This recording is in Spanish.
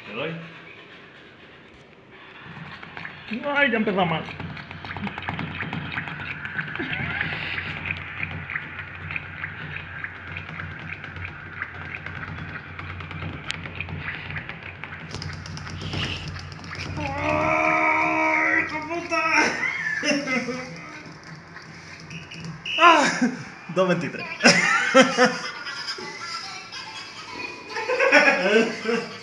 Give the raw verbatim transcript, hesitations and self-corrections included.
Te doy. Ay, ya empezó mal. ¡Ay, hijo puta! ¡Ah! dos veintitrés.